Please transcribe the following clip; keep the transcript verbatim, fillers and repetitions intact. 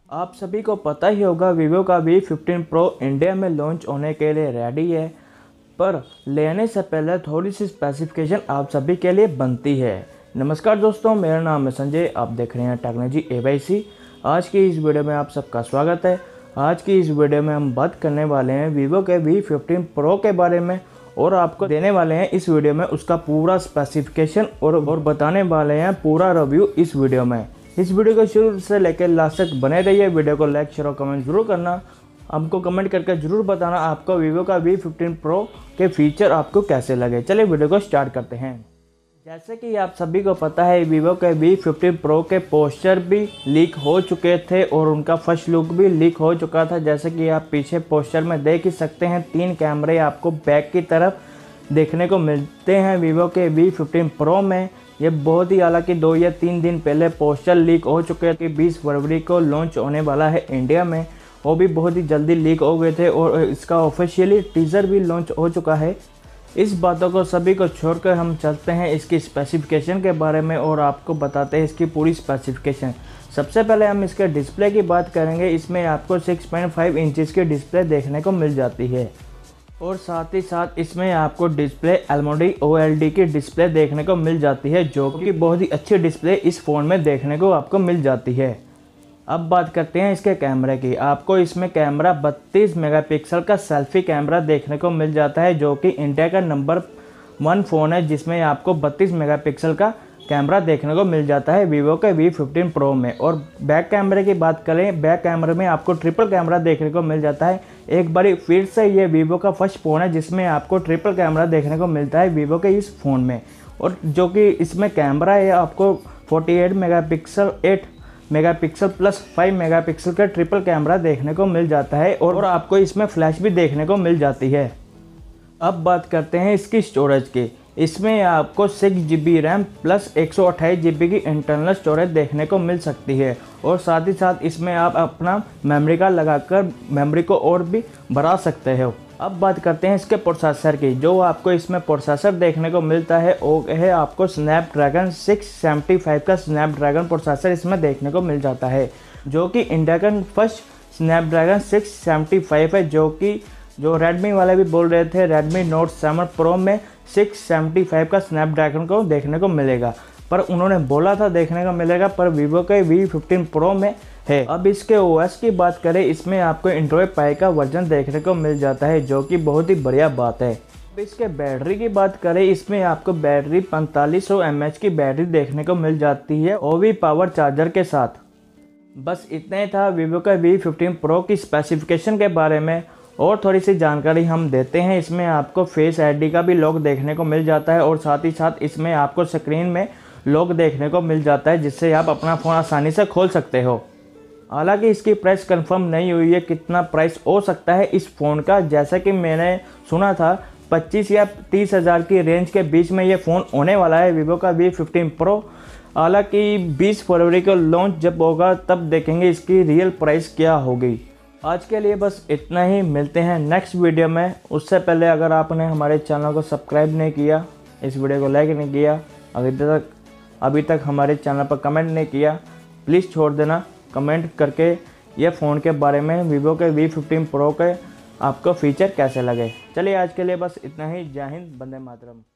आप सभी को पता ही होगा वीवो का वी फिफ्टीन प्रो इंडिया में लॉन्च होने के लिए रेडी है, पर लेने से पहले थोड़ी सी स्पेसिफिकेशन आप सभी के लिए बनती है। नमस्कार दोस्तों, मेरा नाम है संजय, आप देख रहे हैं टेक्नोलॉजी ए वाई सी। आज की इस वीडियो में आप सबका स्वागत है। आज की इस वीडियो में हम बात करने वाले हैं वीवो के वी फिफ्टीन प्रो के बारे में और आपको देने वाले हैं इस वीडियो में उसका पूरा स्पेसिफिकेशन और, और बताने वाले हैं पूरा रिव्यू इस वीडियो में। इस वीडियो को शुरू से लेकर लास्ट तक बने रहिए। वीडियो को लाइक शेयर और कमेंट जरूर करना। हमको कमेंट करके जरूर बताना आपको वीवो का वी फिफ्टीन प्रो के फीचर आपको कैसे लगे। चलिए वीडियो को स्टार्ट करते हैं। जैसे कि आप सभी को पता है, वीवो के वी फिफ्टीन प्रो के पोस्टर भी लीक हो चुके थे और उनका फर्स्ट लुक भी लीक हो चुका था। जैसे कि आप पीछे पोस्टर में देख ही सकते हैं, तीन कैमरे आपको बैक की तरफ देखने को मिलते हैं वीवो के वी फिफ्टीन प्रो में। ये बहुत ही, हालांकि दो या तीन दिन पहले पोस्टर लीक हो चुके थे। बीस फरवरी को लॉन्च होने वाला है इंडिया में, वो भी बहुत ही जल्दी लीक हो गए थे और इसका ऑफिशियली टीज़र भी लॉन्च हो चुका है। इस बातों को सभी को छोड़कर हम चलते हैं इसकी स्पेसिफिकेशन के बारे में और आपको बताते हैं इसकी पूरी स्पेसिफिकेशन। सबसे पहले हम इसके डिस्प्ले की बात करेंगे। इसमें आपको सिक्स पॉइंट फाइव इंचेस की डिस्प्ले देखने को मिल जाती है और साथ ही साथ इसमें आपको डिस्प्ले एलमोडी ओ एल डी की डिस्प्ले देखने को मिल जाती है, जो कि बहुत ही अच्छी डिस्प्ले इस फ़ोन में देखने को आपको मिल जाती है। अब बात करते हैं इसके कैमरे की। आपको इसमें कैमरा बत्तीस मेगापिक्सल का सेल्फी कैमरा देखने को मिल जाता है, जो कि इंडिया का नंबर वन फ़ोन है जिसमें आपको बत्तीस मेगापिक्सल का कैमरा देखने को मिल जाता है वीवो के वी फिफ्टीन प्रो में। और बैक कैमरे की बात करें, बैक कैमरे में आपको ट्रिपल कैमरा देखने को मिल जाता है। एक बार फिर से ये वीवो का फर्स्ट फ़ोन है जिसमें आपको ट्रिपल कैमरा देखने को मिलता है वीवो के इस फ़ोन में। और जो कि इसमें कैमरा है आपको अड़तालीस मेगापिक्सल, आठ मेगापिक्सल प्लस पाँच मेगापिक्सल का ट्रिपल कैमरा देखने को मिल जाता है और आपको इसमें फ्लैश भी देखने को मिल जाती है। अब बात करते हैं इसकी स्टोरेज की। इसमें आपको six G B RAM plus एक सौ अट्ठाईस जी बी की इंटरनल स्टोरेज देखने को मिल सकती है और साथ ही साथ इसमें आप अपना मेमोरी कार्ड लगाकर मेमोरी को और भी बढ़ा सकते हो। अब बात करते हैं इसके प्रोसेसर की। जो आपको इसमें प्रोसेसर देखने को मिलता है वो है आपको स्नैपड्रैगन सिक्स सेवेंटी फाइव का स्नैपड्रैगन प्रोसेसर इसमें देखने को मिल जाता है, जो कि इंडिया का first Snapdragon six seventy five है, जो कि जो रेडमी वाले भी बोल रहे थे रेडमी नोट सेवन प्रो में सिक्स सेवेंटी फाइव का स्नैपड्रैगन को देखने को मिलेगा, पर उन्होंने बोला था देखने को मिलेगा, पर वीवो के वी फिफ्टीन प्रो में है। अब इसके ओएस की बात करें, इसमें आपको एंड्रॉयड पाई का वर्जन देखने को मिल जाता है, जो कि बहुत ही बढ़िया बात है। अब इसके बैटरी की बात करें, इसमें आपको बैटरी पैंतालीस सौ एम एच की बैटरी देखने को मिल जाती है ओवी पावर चार्जर के साथ। बस इतना ही था वीवो का वी फिफ्टीन प्रो की स्पेसिफिकेशन के बारे में। और थोड़ी सी जानकारी हम देते हैं। इसमें आपको फेस आईडी का भी लॉक देखने को मिल जाता है और साथ ही साथ इसमें आपको स्क्रीन में लॉक देखने को मिल जाता है, जिससे आप अपना फ़ोन आसानी से खोल सकते हो। हालांकि इसकी प्राइस कंफर्म नहीं हुई है, कितना प्राइस हो सकता है इस फ़ोन का। जैसा कि मैंने सुना था पच्चीस या तीस हज़ार की रेंज के बीच में ये फ़ोन होने वाला है वीवो का वी फिफ्टीन प्रो। हालांकि बीस फरवरी को लॉन्च जब होगा तब देखेंगे इसकी रियल प्राइस क्या होगी। आज के लिए बस इतना ही, मिलते हैं नेक्स्ट वीडियो में। उससे पहले अगर आपने हमारे चैनल को सब्सक्राइब नहीं किया, इस वीडियो को लाइक नहीं किया, अभी तक अभी तक हमारे चैनल पर कमेंट नहीं किया, प्लीज़ छोड़ देना कमेंट करके ये फ़ोन के बारे में, वीवो के वी फिफ्टीन प्रो के आपको फीचर कैसे लगे। चलिए आज के लिए बस इतना ही। जय हिंद, वंदे मातरम।